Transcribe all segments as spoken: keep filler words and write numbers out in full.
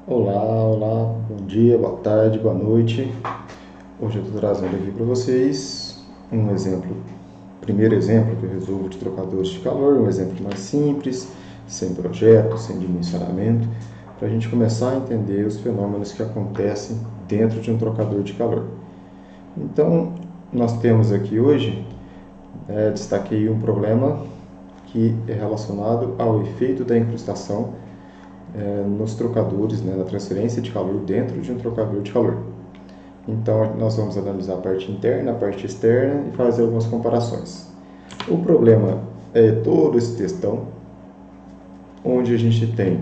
Olá, olá, bom dia, boa tarde, boa noite. Hoje eu estou trazendo aqui para vocês um exemplo, primeiro exemplo que eu resolvo de trocadores de calor, um exemplo mais simples, sem projeto, sem dimensionamento, para a gente começar a entender os fenômenos que acontecem dentro de um trocador de calor. Então, nós temos aqui hoje, é, destaquei um problema que é relacionado ao efeito da incrustação é, nos trocadores, né, na transferência de calor dentro de um trocador de calor. Então, nós vamos analisar a parte interna, a parte externa e fazer algumas comparações. O problema é todo esse textão, onde a gente tem,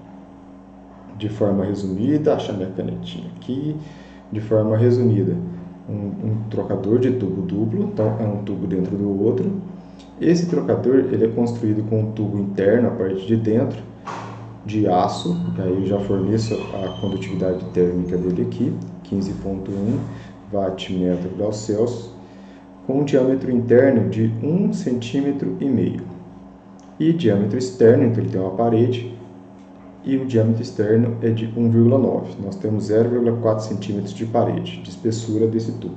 de forma resumida, achar minha canetinha aqui, de forma resumida, um, um trocador de tubo duplo, então é um tubo dentro do outro. Esse trocador ele é construído com um tubo interno, a parte de dentro, de aço, aí eu já forneço a condutividade térmica dele aqui, quinze vírgula um watt metro grau Celsius, com um diâmetro interno de um centímetro e meio e diâmetro externo, então ele tem uma parede e o diâmetro externo é de um vírgula nove. Nós temos zero vírgula quatro centímetros de parede, de espessura desse tubo.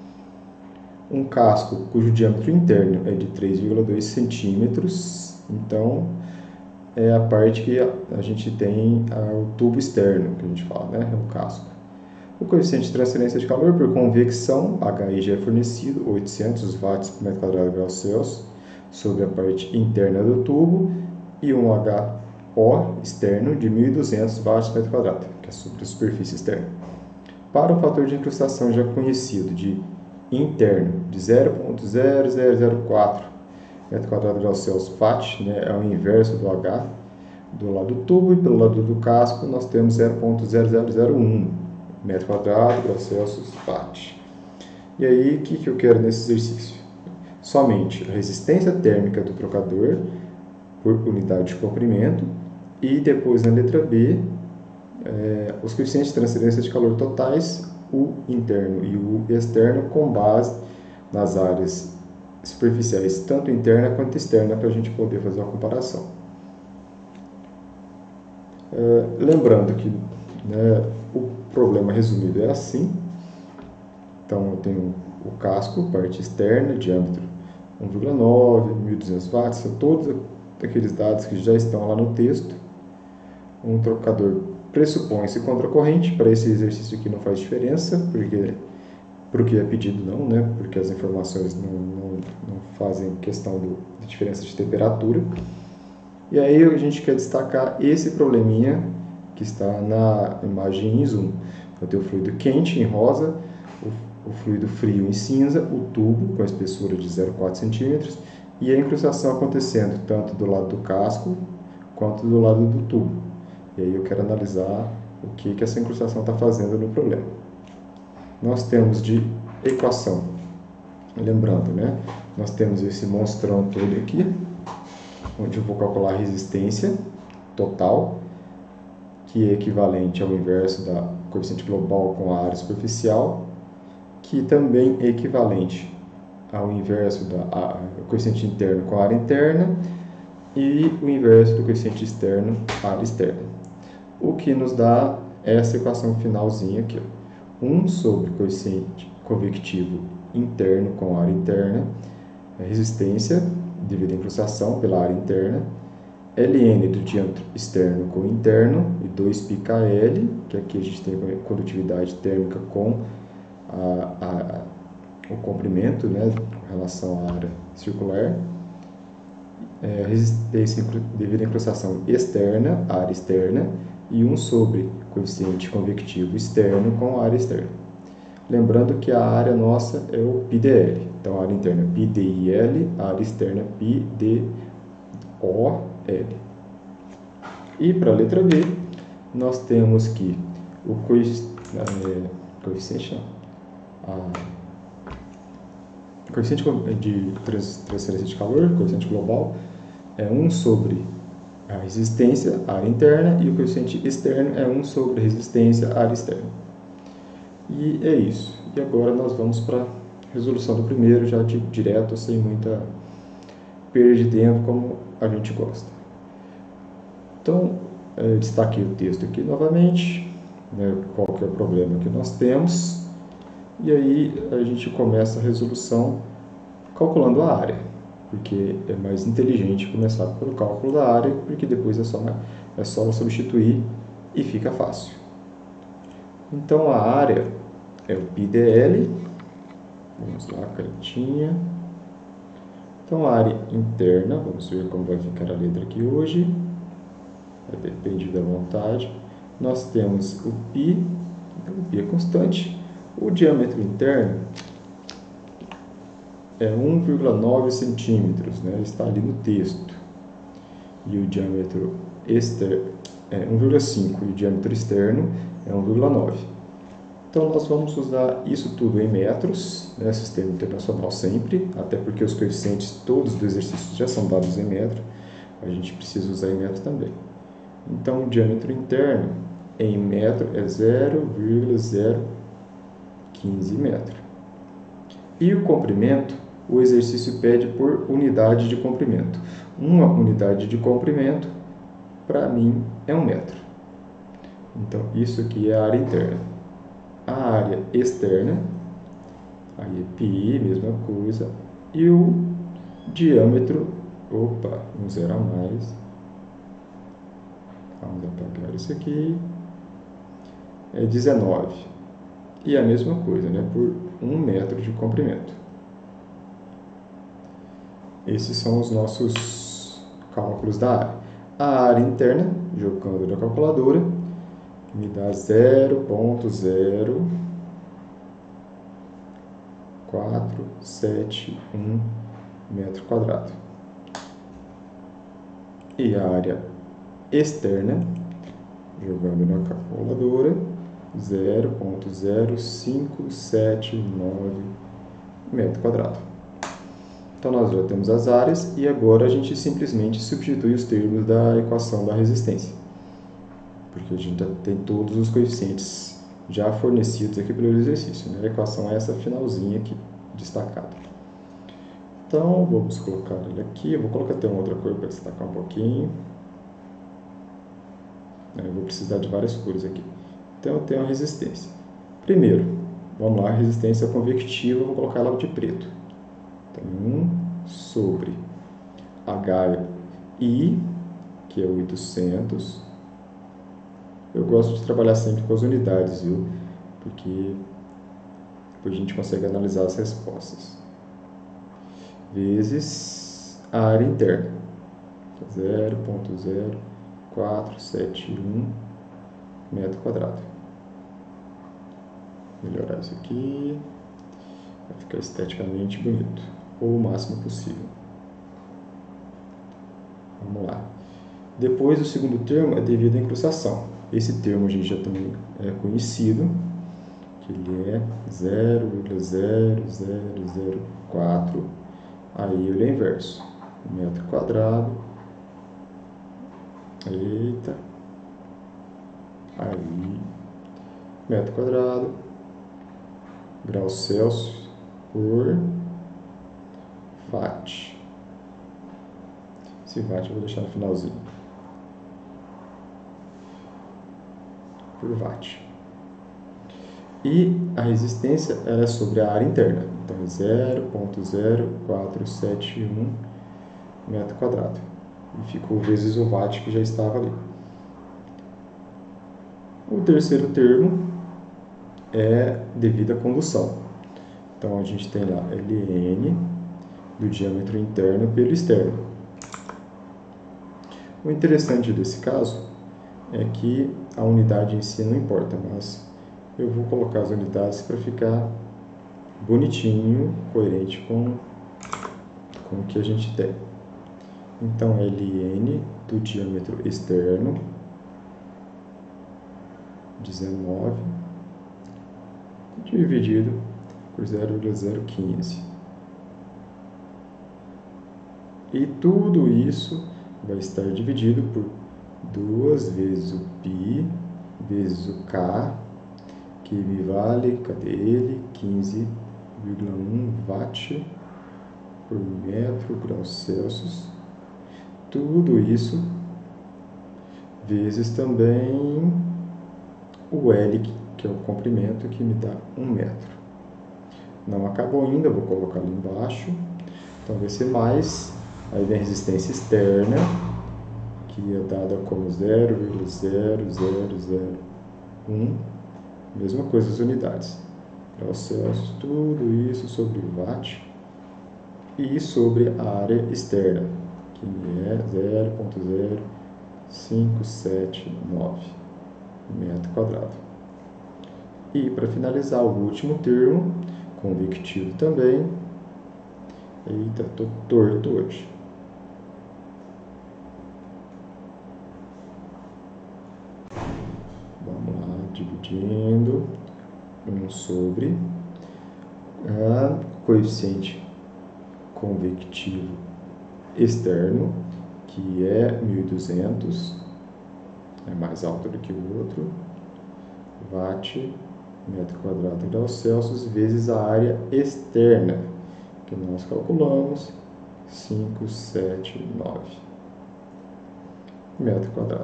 Um casco cujo diâmetro interno é de três vírgula dois centímetros, então é a parte que a gente tem o tubo externo, que a gente fala, né? É o casco. O coeficiente de transferência de calor por convecção, H I já é fornecido, oitocentos watts por metro quadrado grau Celsius, sobre a parte interna do tubo, e um H O externo de mil e duzentos watts por metro quadrado, que é sobre a superfície externa. Para o fator de incrustação já conhecido de interno de zero vírgula zero zero zero quatro metro quadrado grau Celsius watt, né, é o inverso do H do lado do tubo, e pelo lado do casco nós temos zero vírgula zero zero zero um metro quadrado grau Celsius watt. E aí, o que, que eu quero nesse exercício? Somente a resistência térmica do trocador por unidade de comprimento, e depois na letra B, é, os coeficientes de transferência de calor totais, o interno e o externo, com base nas áreas superficiais, tanto interna quanto externa, para a gente poder fazer uma comparação. É, lembrando que, né, o problema resumido é assim. Então, eu tenho o casco, parte externa, diâmetro um vírgula nove, mil e duzentos watts, são todos aqueles dados que já estão lá no texto. Um trocador pressupõe-se contracorrente, para esse exercício aqui não faz diferença, porque para o que é pedido não, né? Porque as informações não, não, não fazem questão do, de diferença de temperatura. E aí a gente quer destacar esse probleminha que está na imagem em zoom. Eu tenho o fluido quente em rosa, o, o fluido frio em cinza, o tubo com a espessura de zero vírgula quatro centímetros e a incrustação acontecendo tanto do lado do casco quanto do lado do tubo. E aí eu quero analisar o que, que essa incrustação está fazendo no problema. Nós temos de equação, lembrando, né? Nós temos esse monstrão todo aqui, onde eu vou calcular a resistência total, que é equivalente ao inverso da coeficiente global com a área superficial, que também é equivalente ao inverso da a, coeficiente interno com a área interna, e o inverso do coeficiente externo, área externa. O que nos dá essa equação finalzinha aqui, ó. um sobre coeficiente convectivo interno com área interna, a resistência devido à incrustação pela área interna, ln do diâmetro externo com interno, e dois π K L, que aqui a gente tem a condutividade térmica com a, a, o comprimento, né, com relação à área circular, é, resistência devido à incrustação externa, área externa, e um sobre coeficiente convectivo externo com a área externa. Lembrando que a área nossa é o π d L, então a área interna é π d I L, a área externa é π d O L. E para a letra B, nós temos que o é, coeficiente, a, coeficiente de transferência de calor, coeficiente global, é um sobre a resistência, a área interna, e o coeficiente externo é um sobre a resistência, a área externa. E é isso. E agora nós vamos para a resolução do primeiro, já de, direto, sem muita perda de tempo, como a gente gosta. Então, É, destaquei o texto aqui novamente, né, qual que é o problema que nós temos, e aí a gente começa a resolução calculando a área, porque é mais inteligente começar pelo cálculo da área, porque depois é só, é só substituir e fica fácil. Então a área é o π d l, vamos lá, canetinha. Então a área interna, vamos ver como vai ficar a letra aqui hoje, depende da vontade. Nós temos o π, então o π é constante. O diâmetro interno é um vírgula nove centímetros, né? Está ali no texto. E o diâmetro externo é um vírgula cinco, e o diâmetro externo é um vírgula nove. Então nós vamos usar isso tudo em metros, né? Sistema internacional sempre, até porque os coeficientes todos do exercício já são dados em metro, a gente precisa usar em metro também. Então o diâmetro interno em metro é zero vírgula zero quinze metros. E o comprimento, o exercício pede por unidade de comprimento. Uma unidade de comprimento, para mim, é um metro. Então, isso aqui é a área interna. A área externa, aí é π, mesma coisa. E o diâmetro, opa, um zero a mais. Vamos apagar isso aqui. É dezenove. E a mesma coisa, né? Por um metro de comprimento. Esses são os nossos cálculos da área. A área interna, jogando na calculadora, me dá zero vírgula zero quatro sete um metro quadrado. E a área externa, jogando na calculadora, zero vírgula zero cinco sete nove metro quadrado. Então, nós já temos as áreas e agora a gente simplesmente substitui os termos da equação da resistência. Porque a gente já tem todos os coeficientes já fornecidos aqui pelo exercício, né? A equação é essa finalzinha aqui, destacada. Então, vamos colocar ele aqui. Eu vou colocar até uma outra cor para destacar um pouquinho. Eu vou precisar de várias cores aqui. Então, eu tenho a resistência. Primeiro, vamos lá, a resistência convectiva, eu vou colocar ela de preto. Então, um sobre H I, que é oitocentos. Eu gosto de trabalhar sempre com as unidades, viu? Porque depois a gente consegue analisar as respostas. Vezes a área interna. zero vírgula zero quatro sete um metro quadrado. Melhorar isso aqui. Vai ficar esteticamente bonito. Ou o máximo possível. Vamos lá. Depois, o segundo termo é devido à incrustação. Esse termo a gente já também é conhecido, que ele é zero vírgula zero zero zero quatro. Aí ele é inverso. Metro quadrado. Eita. Aí. Metro quadrado. Graus Celsius por watt. Esse watt eu vou deixar no finalzinho. Por watt. E a resistência ela é sobre a área interna. Então, é zero vírgula zero quatro sete um metro quadrado. E ficou vezes o watt que já estava ali. O terceiro termo é devido à condução. Então, a gente tem lá ln do diâmetro interno pelo externo. O interessante desse caso é que a unidade em si não importa, mas eu vou colocar as unidades para ficar bonitinho, coerente com, com o que a gente tem. Então, ln do diâmetro externo, dezenove, dividido por zero vírgula zero quinze. E tudo isso vai estar dividido por duas vezes o π vezes o k, que me vale, cadê ele? quinze vírgula um watt por metro graus Celsius. Tudo isso vezes também o L, que é o comprimento, que me dá um metro. Não acabou ainda, vou colocar ali embaixo. Então vai ser mais, aí vem a resistência externa, que é dada como zero vírgula zero zero zero um, mesma coisa as unidades. Graus Celsius, tudo isso sobre watt e sobre a área externa, que é zero vírgula zero cinco sete nove metro quadrado. E para finalizar, o último termo, convectivo também. Eita, tô torto hoje. Vamos lá, dividindo um sobre a coeficiente convectivo externo, que é mil e duzentos, é mais alto do que o outro, watt, metro quadrado, graus Celsius, vezes a área externa, que nós calculamos, quinhentos e setenta e nove metro quadrado.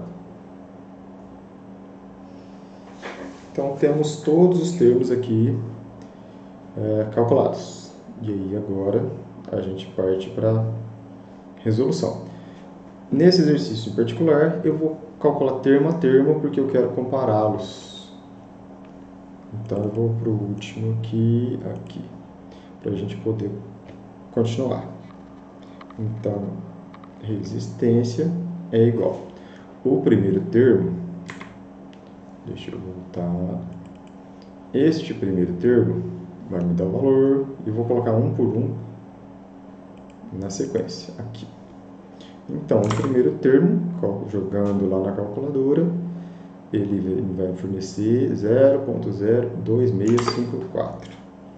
Então, temos todos os termos aqui é, calculados. E aí, agora, a gente parte para a resolução. Nesse exercício em particular, eu vou calcular termo a termo, porque eu quero compará-los. Então, eu vou para o último aqui, aqui, para a gente poder continuar. Então, resistência é igual. O primeiro termo, deixa eu voltar, este primeiro termo vai me dar o valor e vou colocar um por um na sequência, aqui. Então, o primeiro termo, jogando lá na calculadora, ele vai fornecer zero vírgula zero dois seis cinco quatro.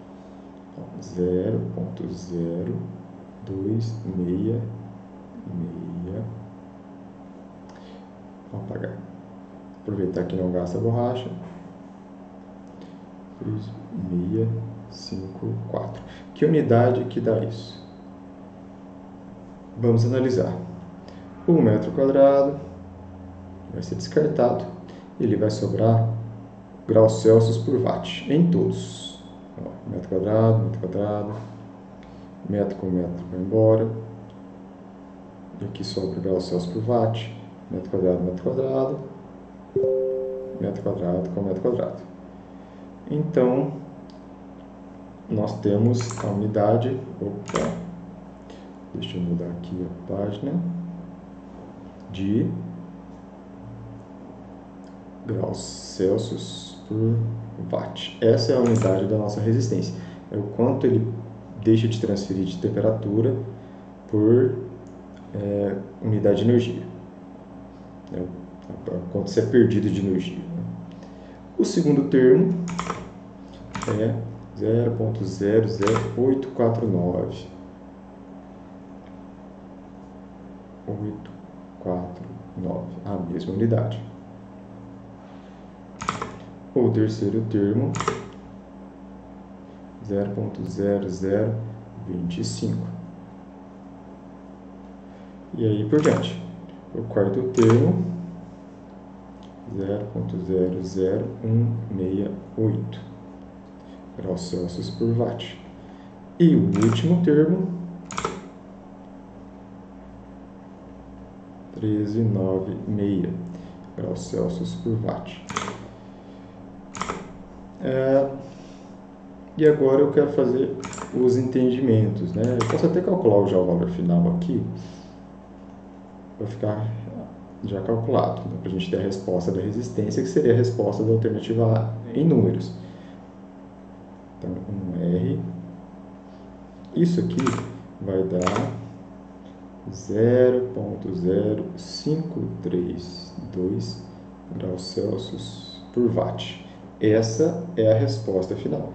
zero vírgula zero dois seis seis. Vou apagar. Aproveitar que não gasta borracha. dois seis cinco quatro. Que unidade que dá isso? Vamos analisar. Um metro quadrado vai ser descartado. Ele vai sobrar graus Celsius por watt em todos. Ó, metro quadrado, metro quadrado, metro com metro vai embora. E aqui sobra graus Celsius por watt, metro quadrado, metro quadrado, metro quadrado com metro quadrado. Então, nós temos a unidade, opa, deixa eu mudar aqui a página, de graus Celsius por watt. Essa é a unidade da nossa resistência. É o quanto ele deixa de transferir de temperatura por é, unidade de energia. É, quanto isso é perdido de energia. O segundo termo é zero vírgula zero zero oito quatro nove. oito quatro nove, a mesma unidade. O terceiro termo, zero vírgula zero zero dois cinco. E aí por diante. O quarto termo, zero vírgula zero zero um seis oito graus Celsius por watt. E o último termo, treze vírgula noventa e seis graus Celsius por watt. É, e agora eu quero fazer os entendimentos, né? Eu posso até calcular já o valor final aqui, para ficar já calculado, né? Para a gente ter a resposta da resistência, que seria a resposta da alternativa A em números. Então, um R, isso aqui vai dar zero vírgula zero cinco três dois graus Celsius por watt. Essa é a resposta final.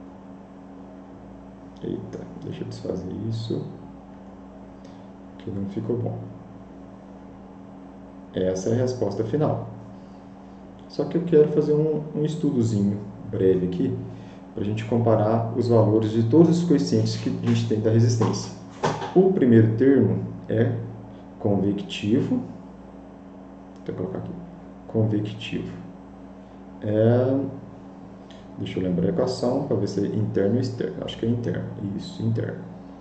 Eita, deixa eu desfazer isso, que não ficou bom. Essa é a resposta final. Só que eu quero fazer um, um estudozinho breve aqui, para a gente comparar os valores de todos os coeficientes que a gente tem da resistência. O primeiro termo é convectivo, eu colocar aqui, convectivo. É, deixa eu lembrar a equação para ver se é interno ou externo. Acho que é interno. Isso, interno.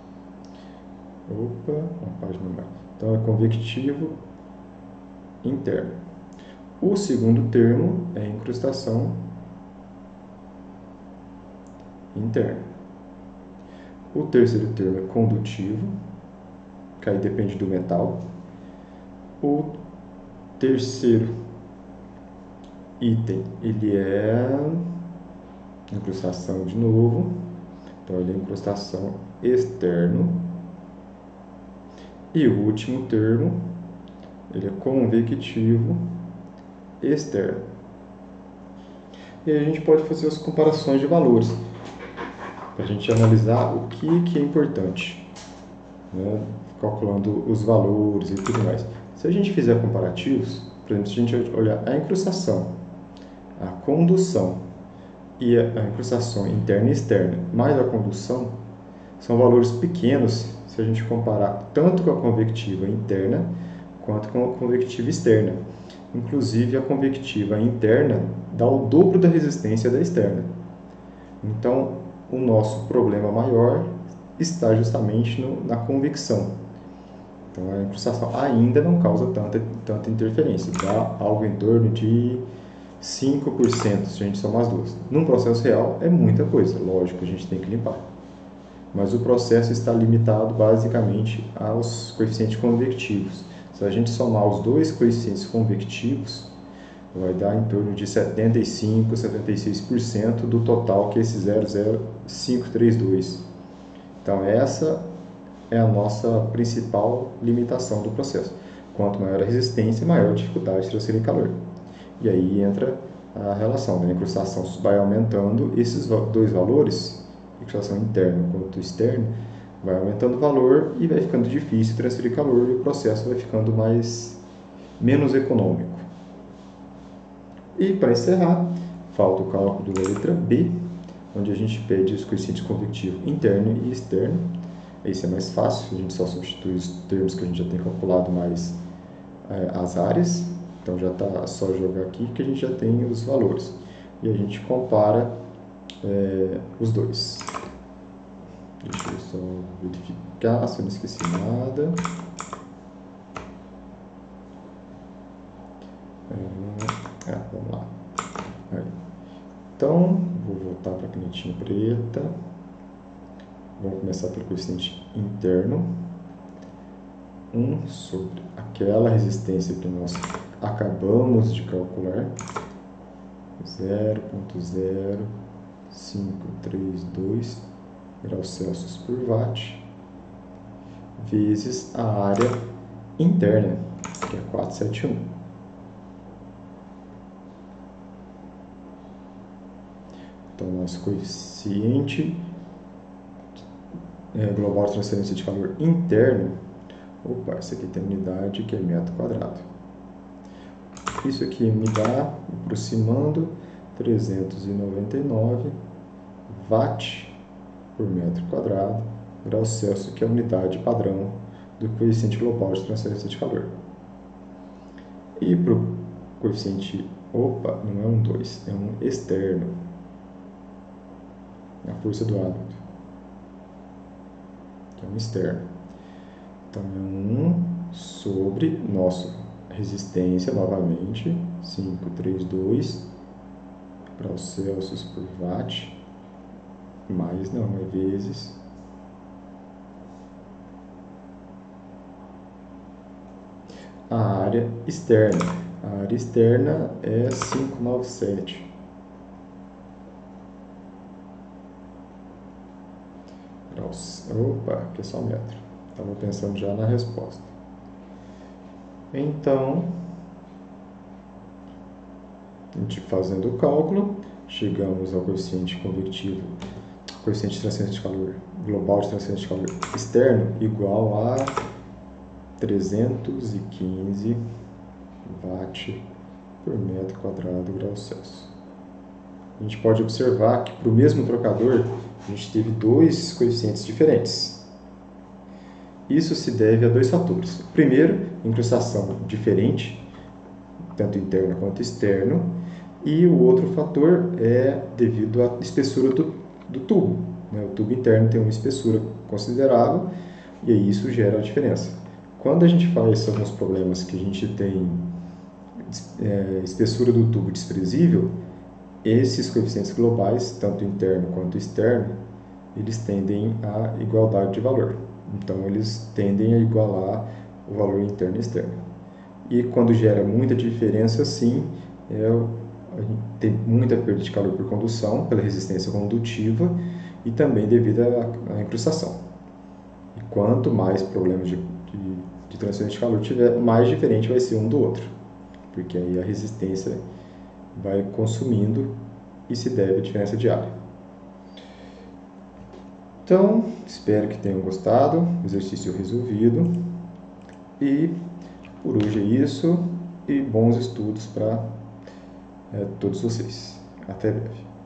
Opa, uma página mais. Então é convectivo interno. O segundo termo é incrustação interna. O terceiro termo é condutivo, que aí depende do metal. O terceiro item, ele é incrustação de novo, então ele é incrustação externo. E o último termo, ele é convectivo externo. E aí a gente pode fazer as comparações de valores, para a gente analisar o que, que é importante, né? Calculando os valores e tudo mais. Se a gente fizer comparativos, por exemplo, se a gente olhar a incrustação, a condução e a incrustação interna e externa, mais a condução, são valores pequenos se a gente comparar tanto com a convectiva interna quanto com a convectiva externa. Inclusive, a convectiva interna dá o dobro da resistência da externa. Então, o nosso problema maior está justamente no, na convecção. Então, a incrustação ainda não causa tanta, tanta interferência, dá algo em torno de cinco por cento se a gente somar as duas. Num processo real é muita coisa, lógico, a gente tem que limpar. Mas o processo está limitado basicamente aos coeficientes convectivos. Se a gente somar os dois coeficientes convectivos, vai dar em torno de setenta e cinco, setenta e seis por cento do total, que é esse zero vírgula zero cinco três dois. Então, essa é a nossa principal limitação do processo. Quanto maior a resistência, maior a dificuldade de transferir calor. E aí entra a relação, né? A incrustação vai aumentando esses dois valores, incrustação interna quanto externa, vai aumentando o valor e vai ficando difícil transferir calor e o processo vai ficando mais, menos econômico. E para encerrar, falta o cálculo da letra B, onde a gente pede os coeficientes convectivos interno e externo. Esse é mais fácil, a gente só substitui os termos que a gente já tem calculado mais é, as áreas. Então já está só jogar aqui que a gente já tem os valores. E a gente compara é, os dois. Deixa eu só verificar se eu não esqueci nada. É, ah, vamos lá. Aí. Então, vou voltar para a canetinha preta. Vamos começar pelo coeficiente interno. um sobre aquela resistência que nós acabamos de calcular. zero vírgula zero cinco três dois graus Celsius por watt, vezes a área interna, que é quatrocentos e setenta e um. Então, nosso coeficiente é, global de transferência de calor interno, opa, isso aqui tem unidade que é metro quadrado. Isso aqui me dá, aproximando, trezentos e noventa e nove watt por metro quadrado, graus Celsius, que é a unidade padrão do coeficiente global de transferência de calor. E para o coeficiente, opa, não é um dois, é um externo, a força do hábito, que é um externo. Então, é um sobre nossa resistência, novamente, quinhentos e trinta e dois graus Celsius por watt, mais não, é vezes a área externa. A área externa é quinhentos e noventa e sete. Graus. Opa, aqui é só metro. Estava pensando já na resposta. Então, a gente fazendo o cálculo, chegamos ao coeficiente convectivo, coeficiente de transferência de calor, global de transferência de calor externo, igual a trezentos e quinze watt por metro quadrado graus Celsius. A gente pode observar que para o mesmo trocador, a gente teve dois coeficientes diferentes. Isso se deve a dois fatores. Primeiro, incrustação diferente, tanto interno quanto externo, e o outro fator é devido à espessura do, do tubo. Né? O tubo interno tem uma espessura considerável e aí isso gera a diferença. Quando a gente faz alguns problemas que a gente tem é, espessura do tubo desprezível, esses coeficientes globais, tanto interno quanto externo, eles tendem à igualdade de valor. Então, eles tendem a igualar o valor interno e externo. E quando gera muita diferença, sim, é, a gente tem muita perda de calor por condução, pela resistência condutiva e também devido à, à incrustação. E quanto mais problemas de, de, de transferência de calor tiver, mais diferente vai ser um do outro, porque aí a resistência vai consumindo e se deve à diferença de área. Então, espero que tenham gostado, exercício resolvido, e por hoje é isso, e bons estudos para é, todos vocês. Até breve.